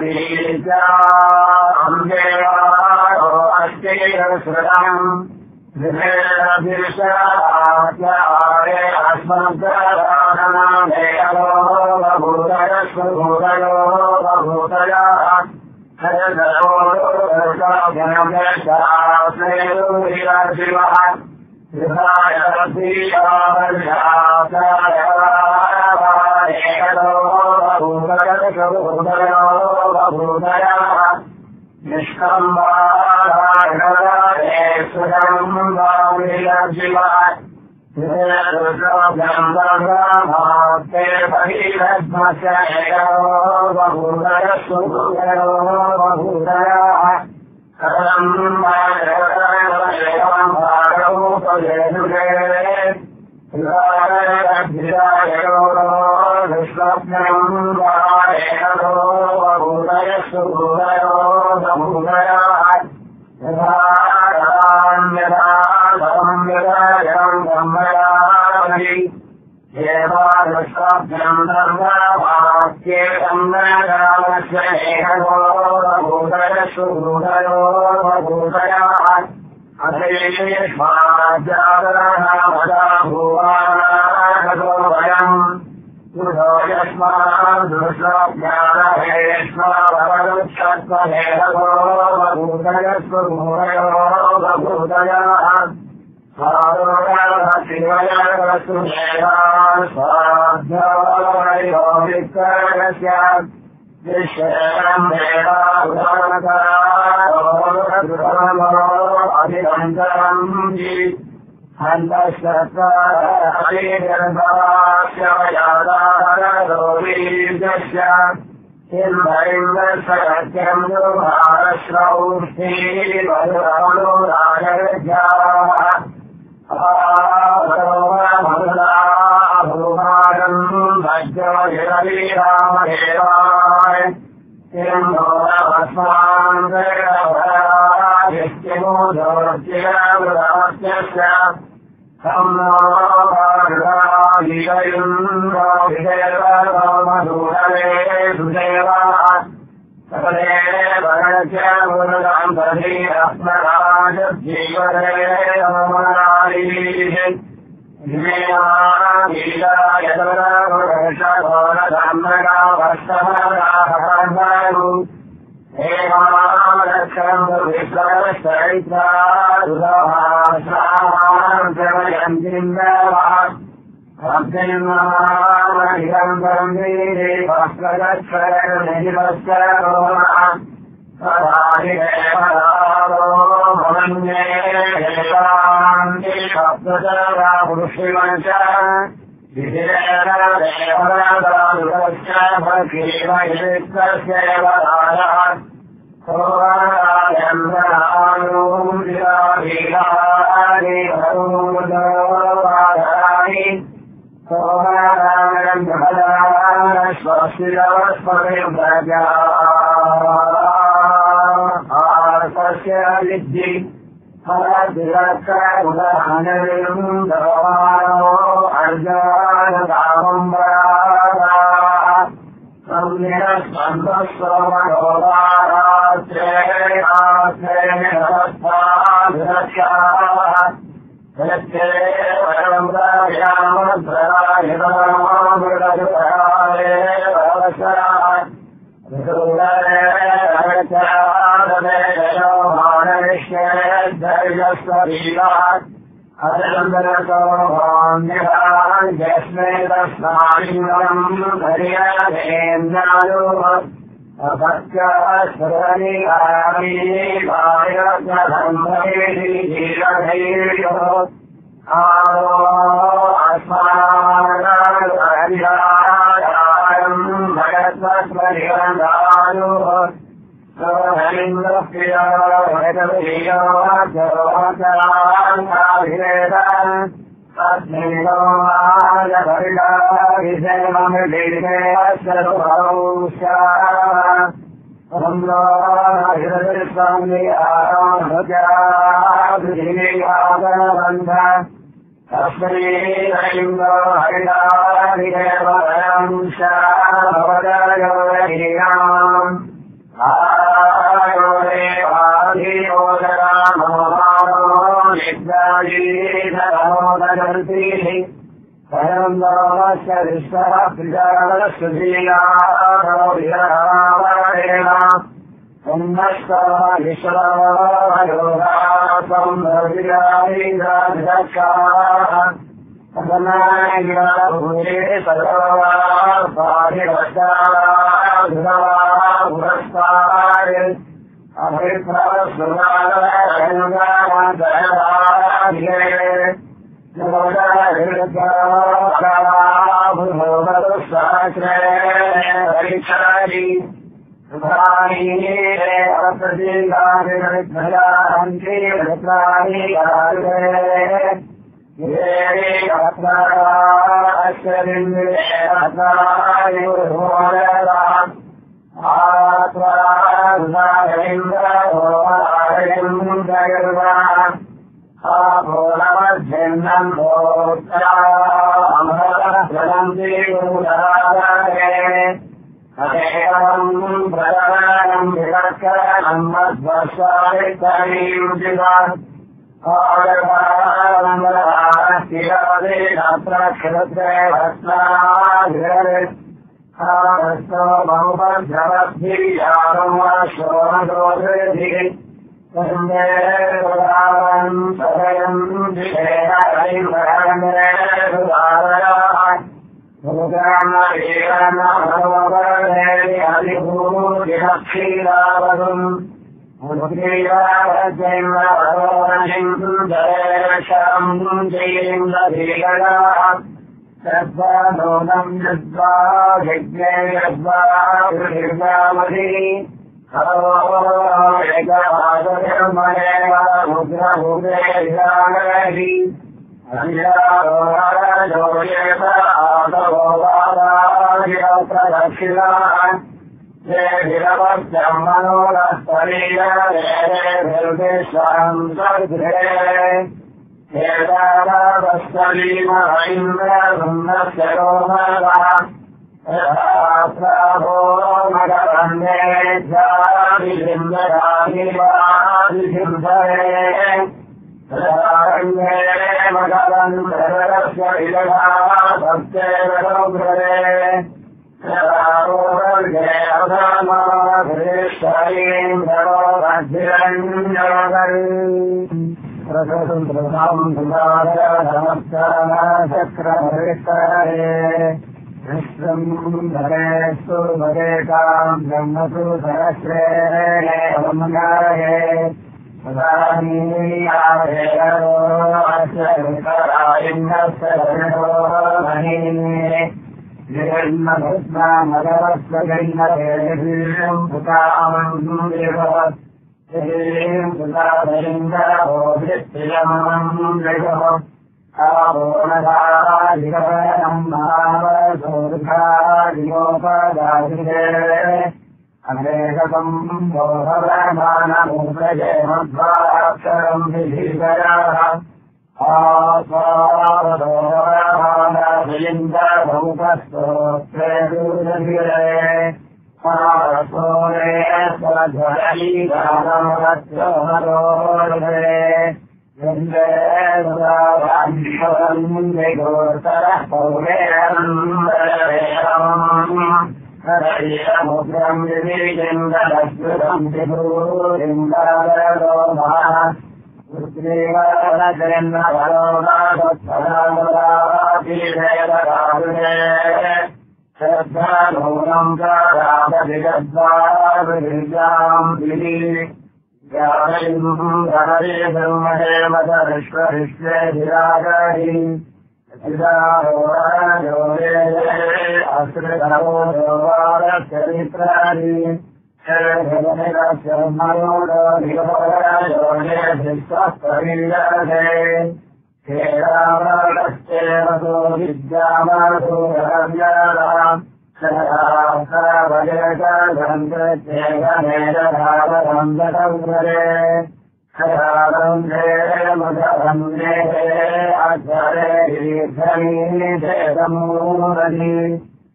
अम्बेवारो अस्तेरसृतम् विभेदभिषाचारे अस्मद्गराणनामे अलोभूतयस्वभूतयो बभूतया हरदरोषाभ्यमेशास्मेरुहिरशिवः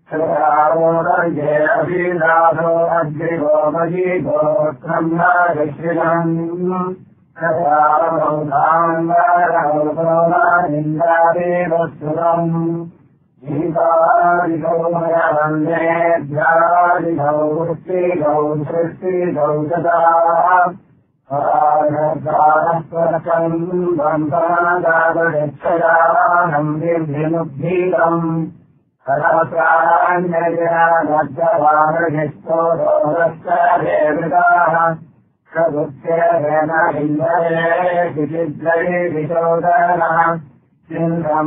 सदारोदर्ये अभिनाथो अग्रिवो महीभो ब्रह्मऋषिणम् सदारौधाङ्गारौतोनिन्दादेवस्तुतम् गीतादिगौ मया वन्देभ्यादिगौ वृष्टिगौ सृष्टिगौ सदा परस्परकम् बन्धनदागच्छयानम् निर्भिमुद्भीतम् सहस्रान्यजनाद्यवानहिस्तोरश्चेवृताः सदुच्येन इन्द्रे विचिद्रये विशोदनः चिन्द्रम्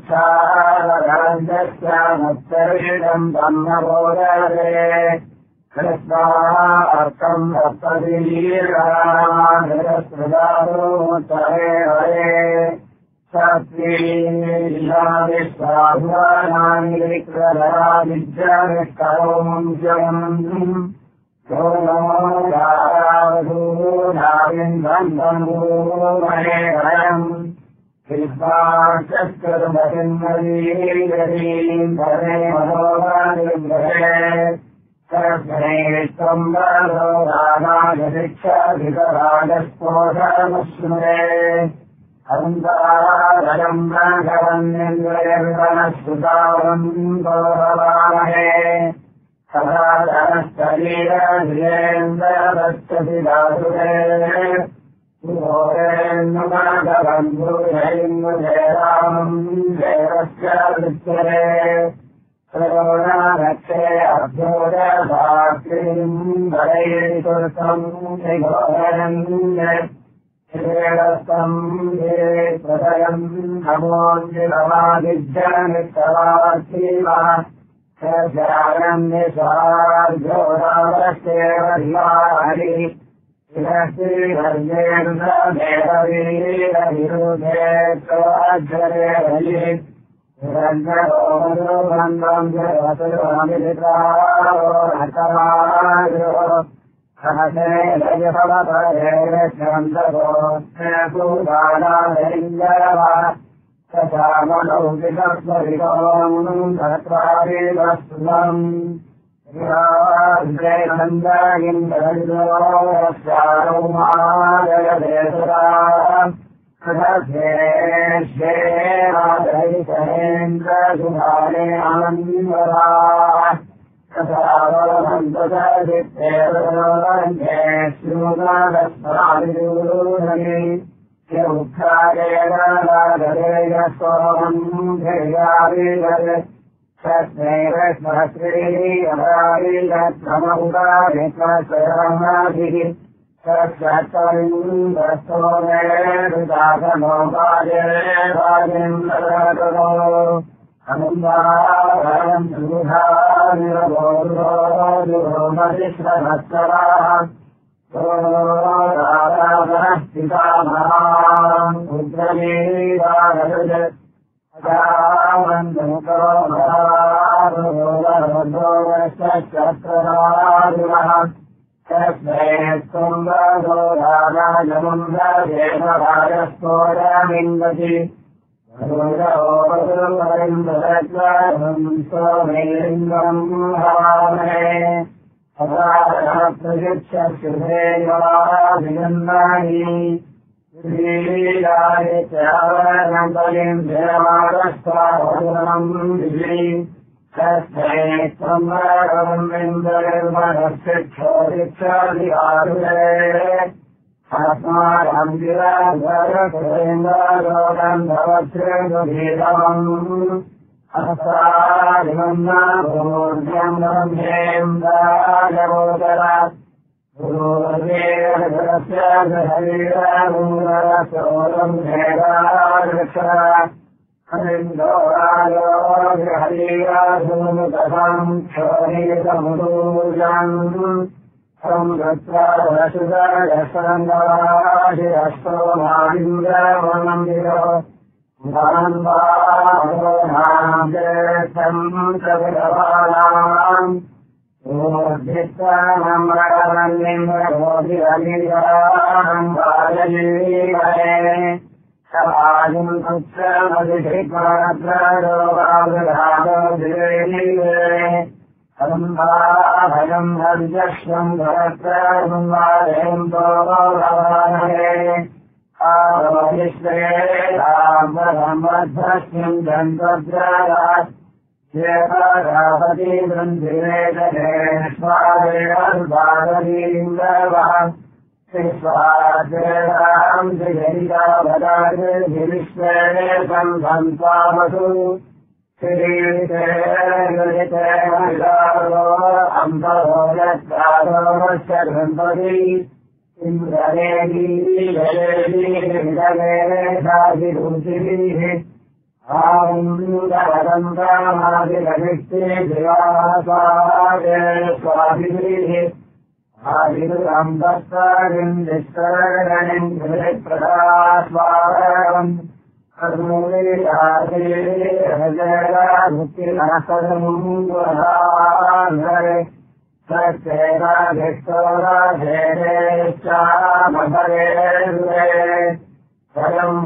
समुच्छारराजस्यामुत्तरीडम् ब्रह्मबोधरे कृष्णार्थम् सप्तदीर्घानिरस्मृदारोत्तरे हरे सत्त्वीलाविश्वाभुवानानि विक्रलराविद्याविष्करोमुञ्चम् सोमोदारावधूनाविन्दन्धूमहे हरम् विश्वाचस्कृतमहिन्मदीयदीम् भरे मनोगानिर्भरे तस्मैत्वम् बालो रागायशिक्षाधिकराजस्पोषमश्नुरे अन्तरारयम् राघवन्निन्द्रयविवनस्तुतावम् गौरवामहे सदाधनश्चरीरधिरेन्द्रदच्छसि दासुरे सुभोरेन्नुमाघवन्धुजैन्मुजयरामम् देवस्य वृत्तरे प्रगोणारक्षे अभ्योदभाक्तिम् वरैरितुर्तम् निघोरन्य श्रेणस्तम् ये प्रदयम् नमोऽन्यवादिज्यनिस्तवार्थिमः सजारण्यसार्जोरावस्येवधिवाहरि श्रीहर्येन्द्रमेहवीरविरुधे हरि निरञ्जरोमन्दम् जगतुरमिलितारो सहसे लयफलपरे चन्द्रगोस्यसूदानाधरिञ्जरवा सचामनौकितस्मरितोम् तत्त्वादिवस्तुतम् विराजयन्दरौमादयदेशरा कृतभ्येष्येन्द्रसुधाने आनन्दरा श्रूनादस्मरादिरूढने यौद्धारेणोमम् धैर्याविगत सस्मैरस्महस्रीरमौदारिकस्वरमाभिः सत्सत्तरिन्दस्तोमेरुदासनोपादेवादिन्दरतो अनुदारम् सुधानिरबोधोमतिश्रभत्सराः पितामहाम् रुद्रमेवारज अजावन्दमुखोदरभद्रोगश्चक्रराजुनः तस्मै त्वम्बोधाराजमुन्द्रेणराजस्फोरमिन्दति सोमेलिङ्गम् हवामहे प्रयुच्छ्रुधेवाभिनन्दानि श्रीरायचारणबलिम् जयमानस्वाभुवनम् विजयी तस्मै त्वम् इन्द्रनिर्मलशिक्षोदिक्षादिहारुरे अस्माकम् गिराधरेन्द्रलोकन्धवच्छृङ्गभीतमम् अस्तादिमन्नाभूर्जम् ब्रह्मेन्द्राजगोचरा गुरुर्वेदस्य हरिरमूलसोलम् भेदावृक्षरा हरिन्दोरायो हरिराधूनुतथम् क्षोणीतमुदूर्जम् संगत्वादशुदशरङ्गवाशिरस्तो मालिन्द्रमन्दिरो गान्वाम् ज्येष्ठम् कविरवाणाम् ोर्धित्वामृगवन्निन्द्रबोधिरनिराम् बाललीलये आयुम् पुत्रमधिष्मात्ररोगाभिरागोदिरे सम्भाभयम् हर्यश्वम् भरत्रम् भवानहे आरोहिश्रेधाम्बरमध्वस्यम् जन्त्वद्रात् चेतारापति वृन्धिरेतरे स्वादेवद्वादरीन्द्रवः स्वादेवाम् जयितावदाभिविश्वेशम् सन्त्वामसु श्रीते अम्बरो यत्कारोश्च गृह्णति इन्द्रदेवीशादिरुचिभिः आमुदवदन्तामादिलभिष्टे स्वाभिभिः आदिरुअम्बस्तारिम् निष्करणिम् हृदिप्रदास्वारम् कर्मूलिराजेरमुक्तिनसमुहरे सत्येनाभिष्टोराधेरेश्चामभरेर्वे स्वयम्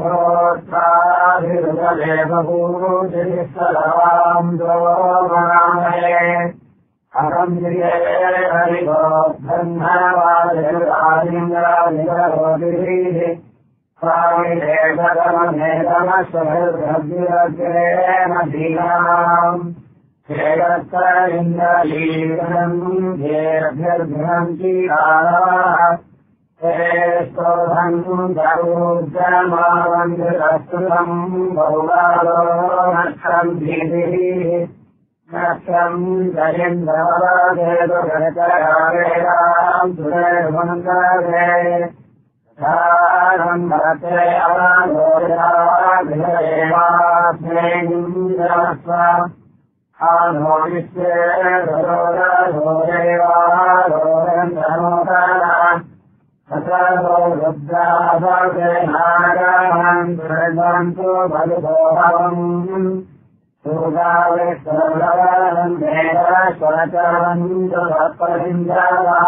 भोत्राभिरुदेवभूतिस्थलवाम् दोमनामये अहम् जिये हरिभोद्धन्नवादिरादिन्द्रादिगरोदिभिः स्वामिदेवगमनेतमस्वभिर्भद्विरग्रेण दीनाम् हेरत्र इन्द्रलीलम् येभ्यर्भ्यन्ति कालाः ते स्तोभम् दरूर्जमावन्दिरस्तुतम् बहुकालो नक्षम् धीभिः नक्षम् जयिन्द्रवदेतुगतकारेणाम् सुरेर्मङ्गले भरते अवाघोराभिरेवास्मेन्द्रस्व आनो विश्वेरोरेवारोरन्तनोतरा ततो रुद्राभवते नागान् दुर्गन्तु बलुभोहवम् दुर्गाविष्णुरवन्देव स्वरचरन्तु भक्तरिन्द्रः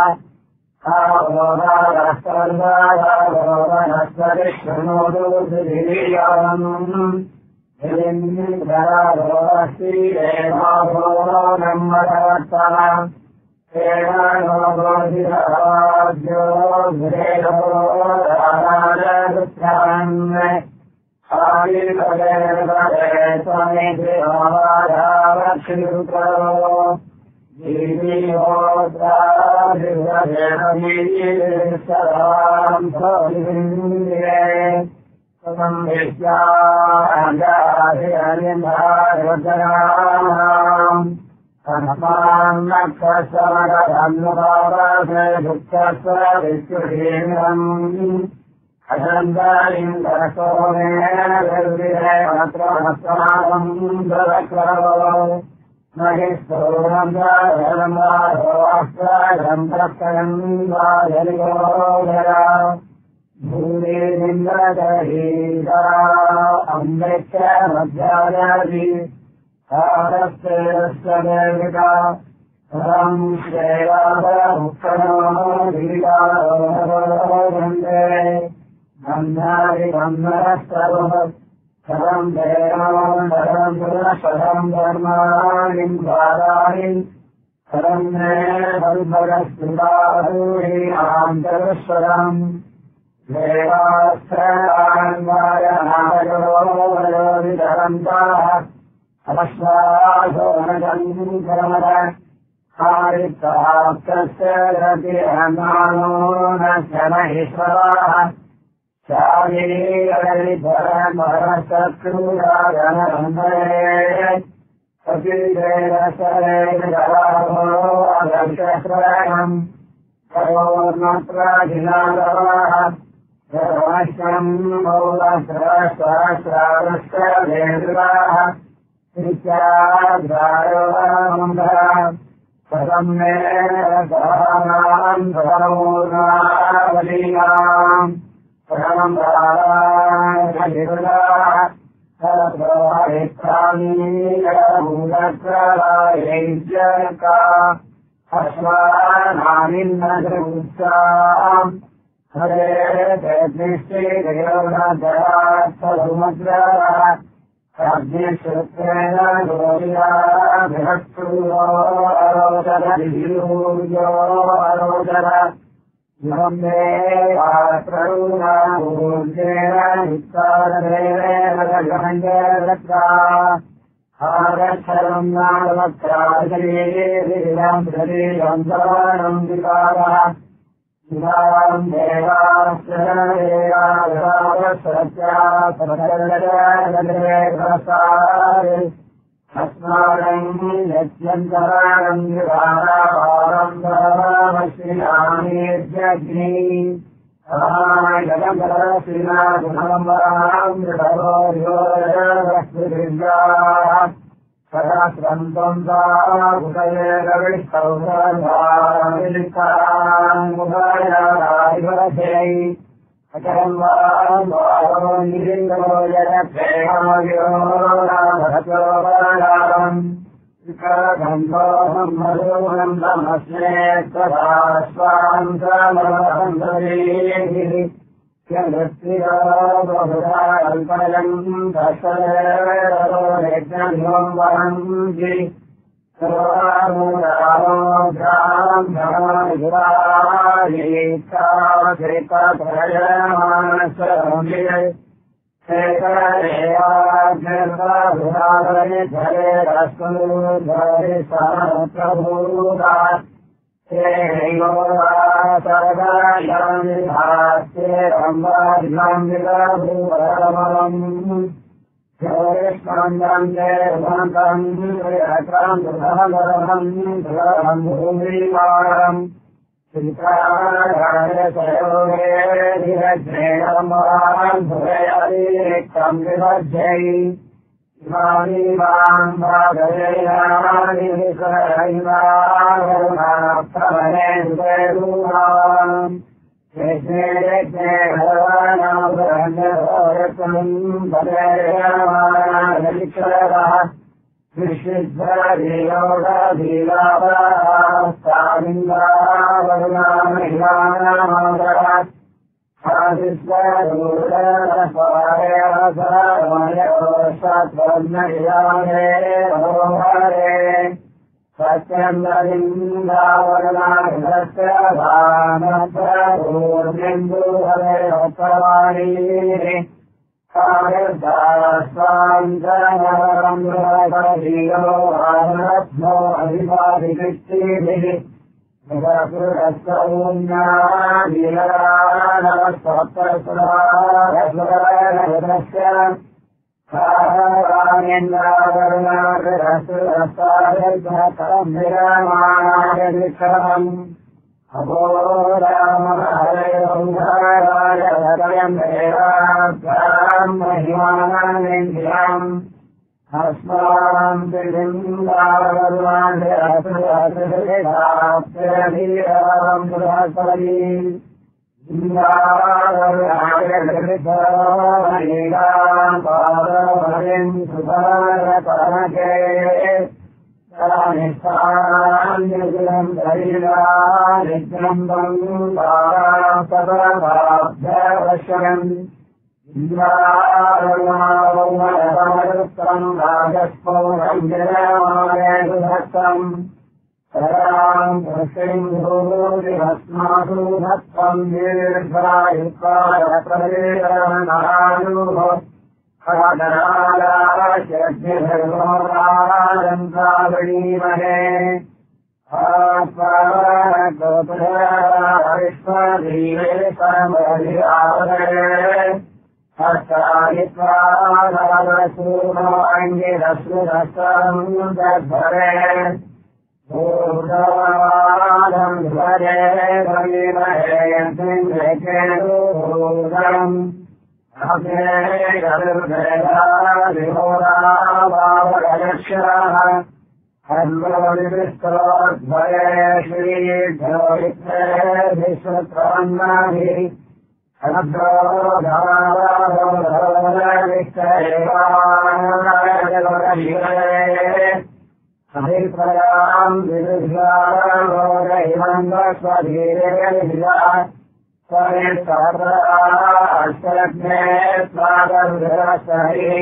आभोगारस्तर्गारोगनस्तरिष्णोदु धिरीयम् हिलिन्द्रारोस्ति देवाभो ब्रह्मवर्तः तेनो बोधिराज्यो भ्रेयो राजादुत्थान् आयुर्वेदे त्वमेधिराधारक्षिरुकरो जीविहोत्राभिर्वेदमीसराम् सोऽविन्द्रिये संविश्याजाधिहरिन्दारुद्राणाम् सन्मान्नक्षसमगधन्नुभावसे दुःखस्व विष्णुहीनम् अजन्दारिन्दरसोमेन निर्विरे मत्रमस्माकम् ददक्रवो महिस्तोरम् धर्माधोऽस्त्रम् प्रत्ययम् वाजलिगोदरा भूमिलिङ्गदहीता अम्बेक्ष मध्यायादि तारस्तेरस्य देविका परम् श्रेयामुक्तनो गिरिकारोहरोगन्धे बन्धादिबन्धनस्तरुः शतम् देवाम् शतम् धर्माणि द्वाराणि शतम् मे बल्भगस्तुताभूरि आन्तरस्वरम् देवास्त्रान्वायनायोवितरन्ताः अश्वासोनजन्मर हारिप्राप्तस्य रतिरमानो न शनैश्वराः शारीरमहशत्रूरागनरन्धरे कपिदेवसरेजराभो अदर्शश्रयणम् करोर्मत्राधिनादवाः सर्वश्रम् मौलसहस्रावश्च वेदुराः नित्याद्वारोमन्धः प्रसम्मेन सहनाम् सर्वपूर्णावलीनाम् परमम्बराः सर्वहरित्राणीयभूतप्रलयैर्जका अश्वानामिन्नदृष्टाम् हरे तेष्टिगयोनधरात्समुद्रः अग्निश्रुत्रेण गोरिया बृहत्सूरो अरोचरभियूर्यो अरोचर इमं मे पात्रूणा ऊर्जेण युक्तादेवेन गगनञ्जलत्रा आगच्छनं नामत्राजलीलिलं शरीरं सवानं विकारः इमां देवाश्रयेवासत्या सदलजलप्रसारे अस्माकं यत्यन्तराणं विहारापारं भवश्रीरामेर्जग्नि जगदश्रीनाथमरां ऋषभोर्योरस्मृतिर्याः सहस्रन्तं ताहुतये कविस्तौरामिलिकाङ्गुभयाराधिवरधै अचरं वारो निलिङ्गो यदप्रेमायो रामहतोराम् विकगन्धोऽहं मधुरं नमस्मे तथा स्वां समरहन्धरेभिः यदस्तिरो बहुधा अल्पयम् दशरो यज्ञं वहन्ति स्वरे स्वागर्भिरसहि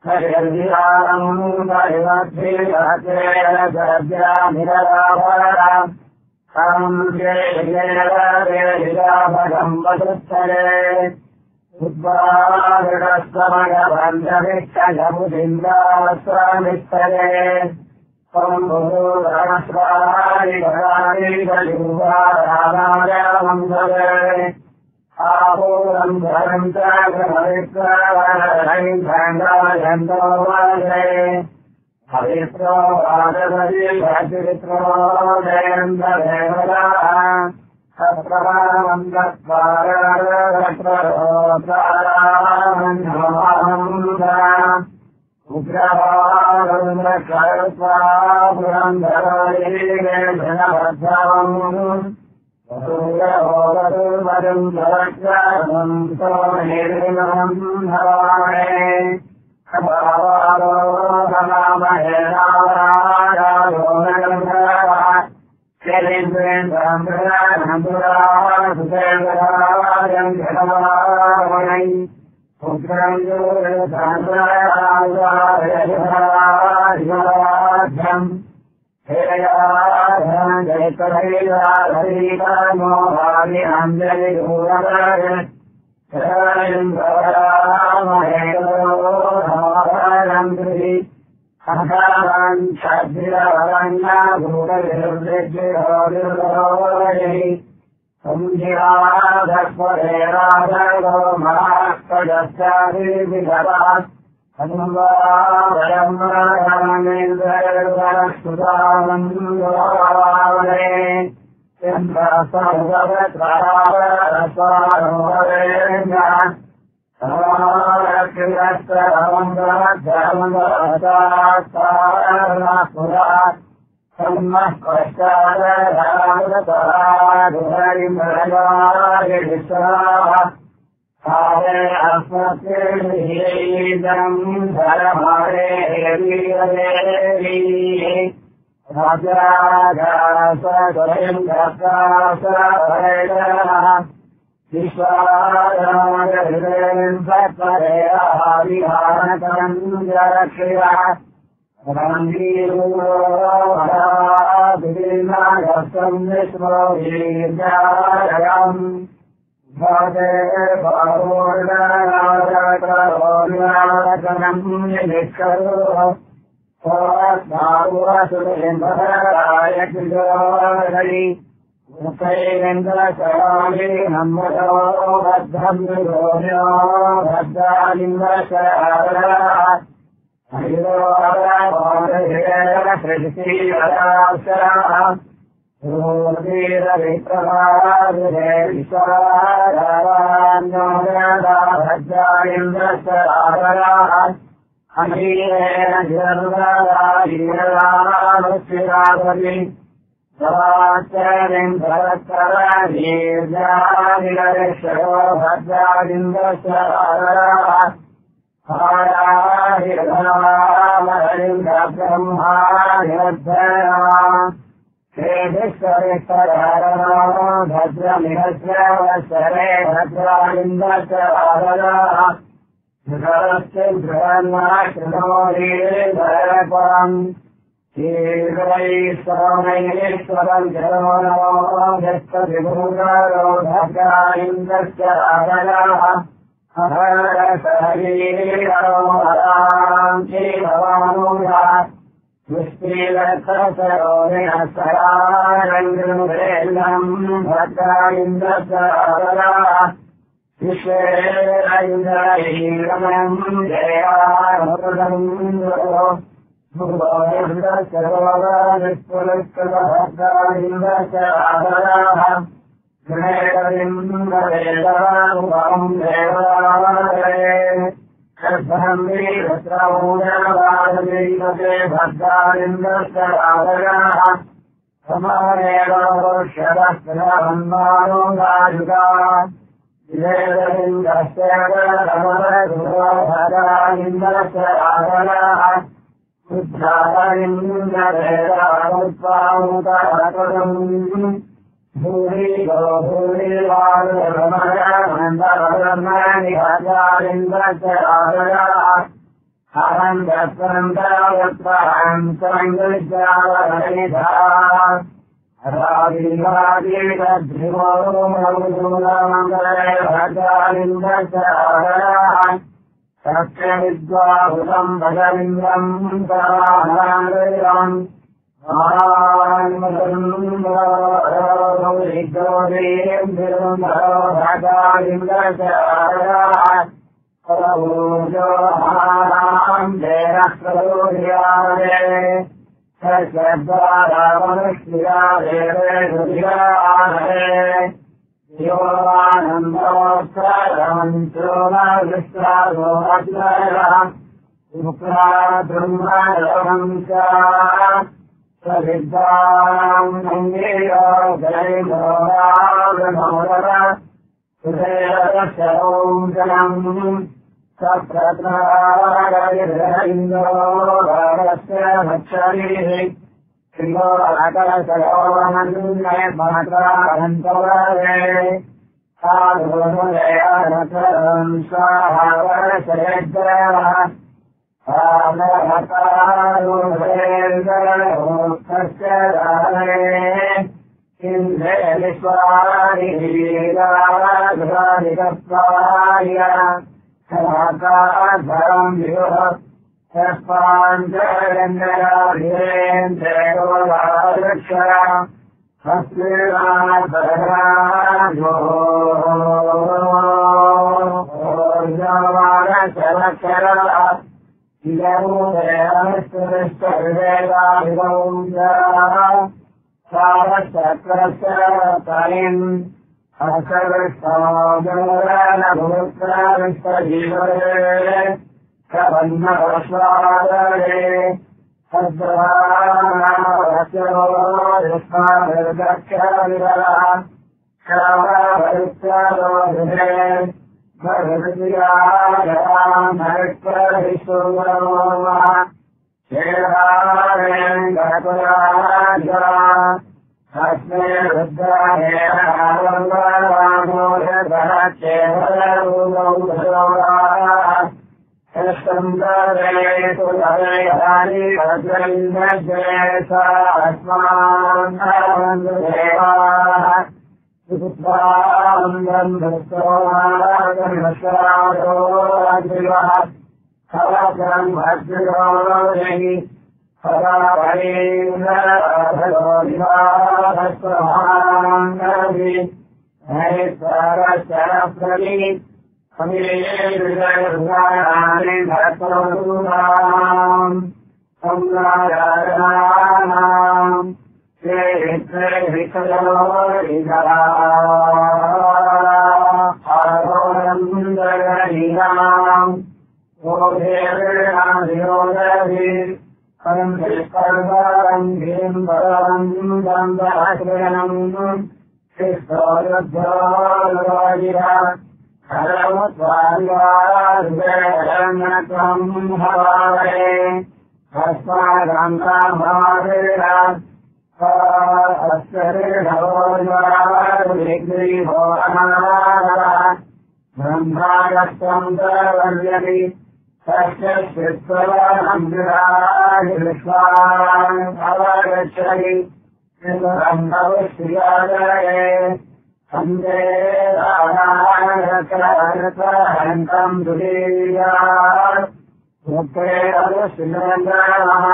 हरिर्विहारम् परिवर्धिरचेन सद्यानिरदाभरम् संजेयेरदेहिराभगम् वसुत्तरे उद्वागडस्तमगबन्धविष्टगमुदिन्द्रास्वामित्तरे सम्भूरणस्वारिगरादिगजुवारामाजमन्धरे आपूरम् धरम् च गृहवित्रायन्दोवादे पवित्रो वादवरिभद्रित्रो जयन्द्रदेवता सप्रमाणम् दत्वारत्रोत्रामन्योमहंसा उग्रभागरुन्द्रकल्पा पुरन्दरोलीलेशनभद्रवम् वसूयहोगरुवरुम् भवज्जातम् सोमेरिमहम् भवामहे कपावारोहमामहे नारायणो नगन्धरः शरीन्द्रेन्द्रम् सुदेवराजम् जगवामणै उग्रम् योगसान्द्राज्यम् हेयाधम् जयतहैराधरीकामो भावि अञ्जलिगूरवरे शरणरामहेलोधारन्त्रिः अहरान् छद्रिरवरण्या भूतविरुद्धिरोदिरोदयैः संधिराधस्वरे राधयो महात्पदश्चादिविगतः अनुवावयम् रामेन्द्रस्तुतामन्दोवावने चन्द्रसर्वत्रावरस्वारोहरेण्यः समारक्षिरस्तरमन्दरधर्मदास्तारणापुरा सम्मः पश्चादधारुहरिमृगायिष्ठाः सारे अस्मत्तेदम् धरमारे वीरदेवी राजागासकरम् दत्तासरेणः विश्वाराजहृदयम् सत्परेयः विहारकरम् जरक्षिरः रङ्गीरूपराभिनागस्तम् विश्वो वीर्यारयम् भवते बाहुर्णारकरोन्यारकनम् निष्करोः स्वस्मारुरसुरेन्द्रराय किशोरहरि उपैरेन्द्रशराणि नम्रतो बद्धम् विरोन्यो भद्रालिङ्गशराः हरिरोहरसृष्टिवराशराः भद्रालिन्द्रशराः अमीरेण जर्वरालीलानुशिरावलि सवाचरिम् भरत्तराजीर्जानिलरेशो भद्रालिन्द्रशराः हाराहिर्धनवामहरिम् ब्रह्मानिर्धनः श्रीविश्वरेश्वरहरणो भद्रमिहस्रवत्सरे भद्रालिन्द्रशराः धृतस्य धृतन्नाश्रमोरीधरपरम् शीघ्रैश्वरमैश्वरम् जनो नो यस्तविभूतरो भद्रालिन्द्रशराः हरसहरीरो हराम् श्रीभवानुजा विश्रीलक्षसरोहिणसरारङ्गृहेन्दम् भद्रालिन्द्रशराः विश्वेरैन्द्रहीरमम् जयामृतम् भद्रालिन्द्रशराः गृहेन्द्रवेदानुपम् देवालये वीरत्रमूलवादवीमते भद्रालिन्द्रशराः समानेवोषदस्त्रहन्मानोगायुगा विवेदलिङ्गस्य भद्रालिन्द्रशराः उद्धारलिङ्गवेदानुत्वामुतरकम् भूरि गो भूरि वारुरमणमन्दरमणि भद्रालिन्द्रशराः हरम् दत्तन्तावत्ताम् सङ्गजावनिधा राजीवादीतद्धिवो मौदूलमङ्गले भजालिन्दचारः सत्यविद्वाहुतम् भजलिङ्गम् पराहारम् भजालिन्दचारः प्रभूजो महाराम् देनः सद्वारामनुष्यादेवे योगानन्दोत्तरमन्त्रोणविश्वासोऽज्वरः सविद्वाम् हृदयशरोम् जनम् सप्रत्नागरिन्द्रोरस्य भक्षरिः श्रीयोरकरसयोमन्ये महत्राहन्तवरे साधुनयनकरम् स्वाहावरशयज्जयः सामहतारुहेन्द्रोक्तस्य दाने इन्द्रे विश्वारिहीराघ्रादिकप्राय समाकाधरम् विवह सस्पाञ्चरेन्द्रयाधीरेन्द्रेन्द्रयोगादृक्षरा हस्तिराधराजोर्जवानशरक्षरा इदमुदेहस्तुरिष्टविवेकाभिगौञ्जरा सारचक्रशरतरिम् हसविष्टाजनभूत्राविष्टजीवरे प्रबन्धवस्वादरे सद्रानावस्योदक्षविरः श्रावभरुत्यालोभिरे भरुत्यागरामरिष्वरिष्वरोमः शेरारेन्द्रपुराजा अस्मे रुद्राहेण स्कन्दरेषु हरेहानि भद्रैन्द्रजयसा अस्मान्देवाः सुपुत्रान्दम् भक्तोमागमश्रादो अग्रिवः कवचम् भद्रोहि फलाभरेन्द्रभगोधिवाहस्वभाङ्गभि हरित्वरशरप्रति अमिरेन्द्रगृहाणि भक्तोरुणाम् संगाराणाम् श्रीहृत्रैहितलोरिधरारोरन्दगरीणाम् ओधेर्णाधिरोदभि कर्मम् दन्दहश्रयणम् शिस्तोरुद्धोरुवाजिरः हरमुत्वादिवारुगणत्वम् हवावरे अस्माकन्ताभावेरा अस्यर्षवोज्वारुदिग्रीभो अनारः ब्रह्मागस्त्वम् तवर्यति तस्य श्रुत्वरमन्दिरादिविश्वान् अवगच्छति ब्रह्मविश्रियादये सन्दे राणायकरतहन्तम् दुरीयात् मुक्ते अनुशिलन्दनः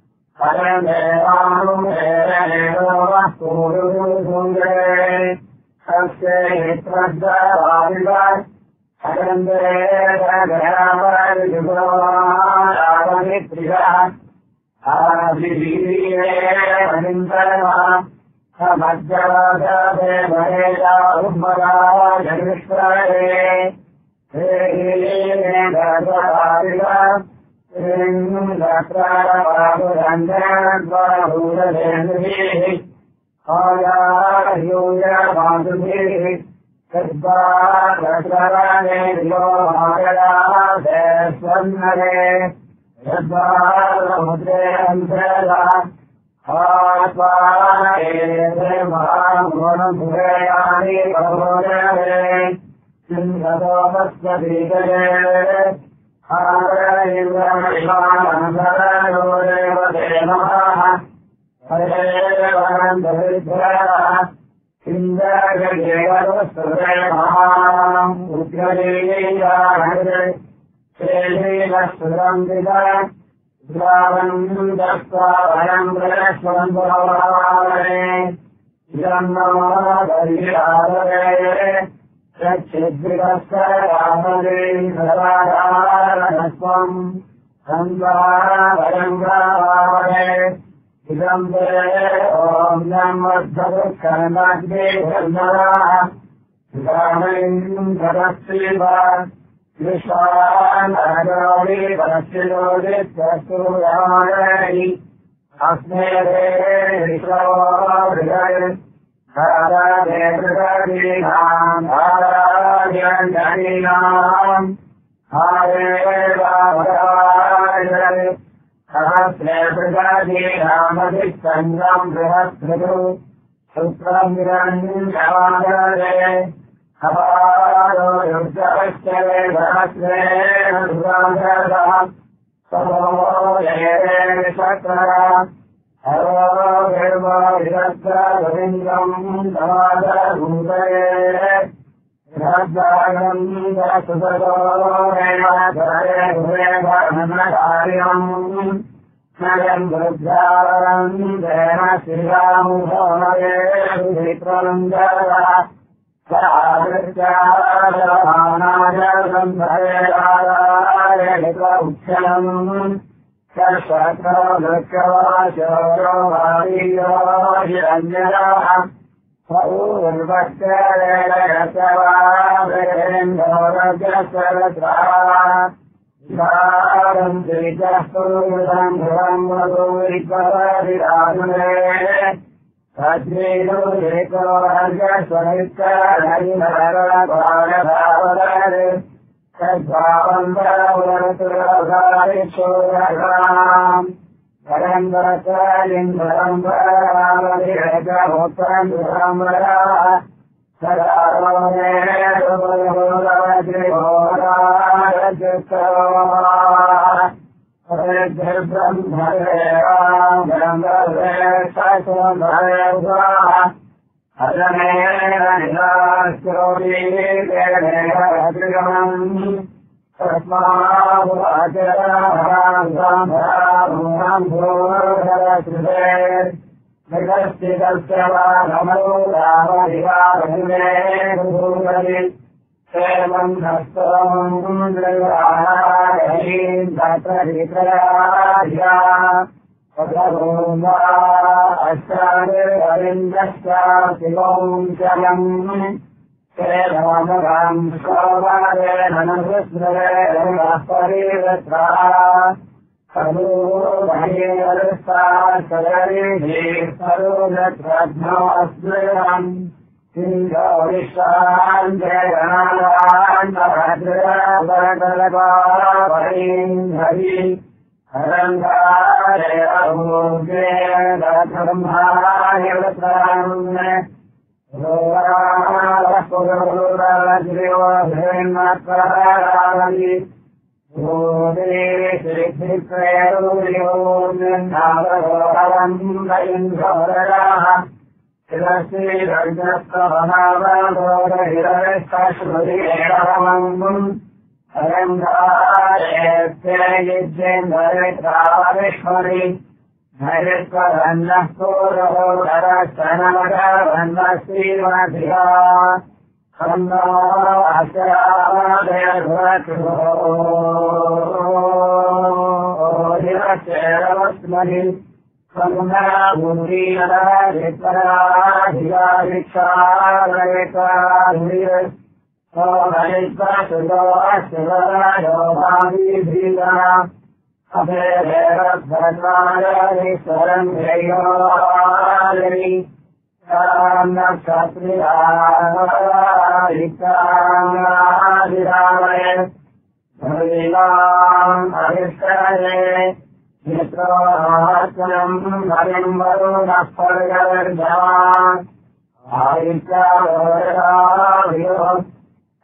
परमेवानुमेरेणोः पूरुसुन्दरे तस्य हित्रद्वारिवत् अरन्दरेणगरावरिजुगोरावनित्रियः आदिवीरेणिन्दनः समज्जवादे भरेजा उद्मराजनिष्प्रये श्रीङ्गत्रावाहुरन्दनद्वाहुरदेन्द्रिः आयाह्यूयमाधुभिः तद्वारसरणे विलोहागराधे स्वन्नरे यद्वारमुद्रे अन्तरः आत्वानेन्द्रे महागुणभुरेयानि भगोदरे सिंहदोमस्वदीगरे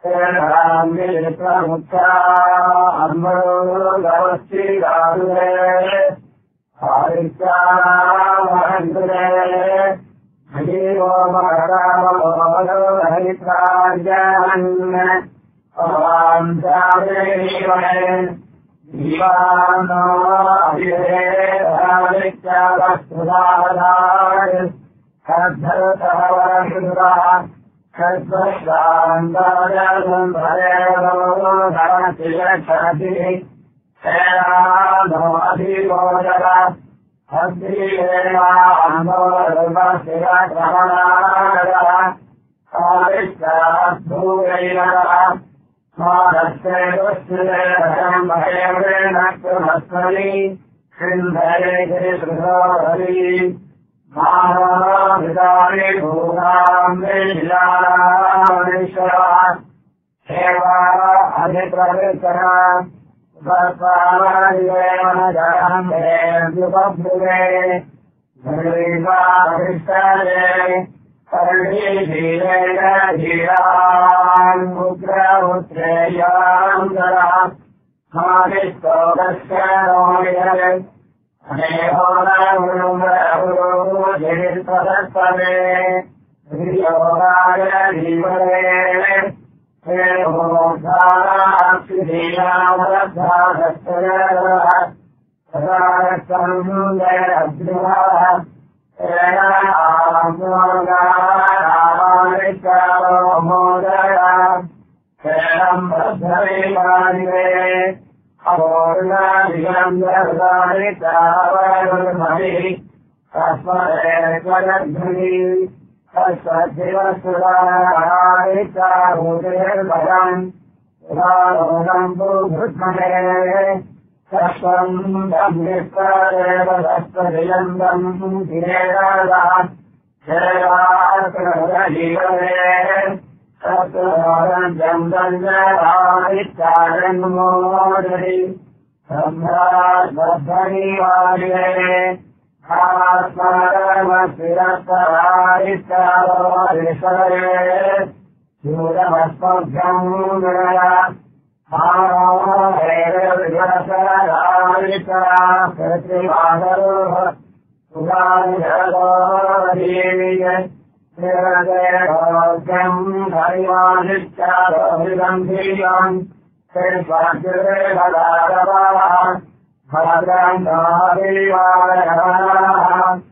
Mucha Amrogavasti Radure Harika Mahandure Hariva Maharava Haritrajan Avam Javivane Divano Abhire Harika Vasudhadar Kadhartavara Kadvasandarajan Bharero Dharantilakshati Serano Adhivojara Adhivena Amorvasira Kramanara Karika Adhuvainara Maraste Dushiram Bhayavrena Kurmasmani Sindhare Grisudhari Mahavidari Bhūrāṁ Vishārāṁ Seva Adhipravitara Vasvāvāyevanajaram Vyupabhure Dhriva Vishtare Parvīvīvena Dhīrāṁ Mudra Utreyāṁ Dharam Māvistogasya Royare Anehola Urumra Jiripadaspade Vijogaya Vivare Ehodhara Akshidhiyamradhadastara Sadarasamudayabhiraha Ena Amurgāravarikaro Modaya Eram Radharivārive Avorna Vigandharvarita Varmari Tasmare Kvaradhani Tasvajivasudharita Udirvaram Udarodam Bhutmane Tasvam Dhammistareva Tasvariyandam Tirerada Jayāsradhajivare Satvaram Jamdhanjārārittāran Modari Samrāt Badhani Vāriye Āsmaramasirattarārittāro Risare Jūramasmabhyam Naya Āravirasarārittarā Prativādaroha Sudhāniradhāriye Nirādhāryam Dharivāniccārohridam Dhīyam Sirvāgyurevadāravāha Bhadram Dharivāyavāha